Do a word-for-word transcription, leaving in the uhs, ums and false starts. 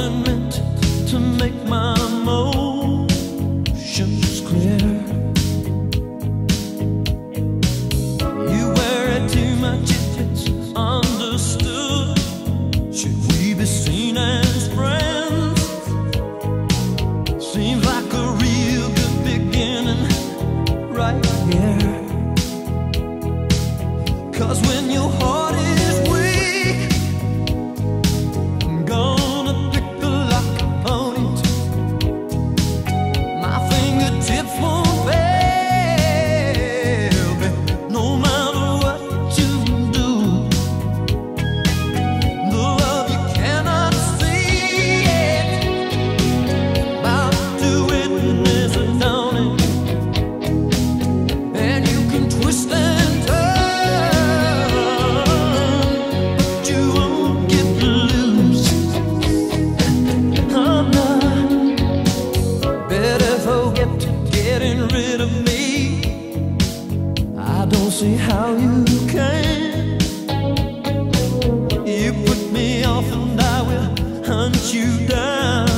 been meant to make my emotions clear. You worry too much if it's understood. Should we be seen as friends? Seems like a real good beginning right here. 'Cause when your heart is weak, I'm gonna pick the lock on it. My fingertips won't fail me, no matter what you do. The love you cannot see it, about to witness it, don't it? And you can twist and turn, but you won't get loose. Oh no, better forget getting rid of me. I don't see how you can. You put me off and I will hunt you down.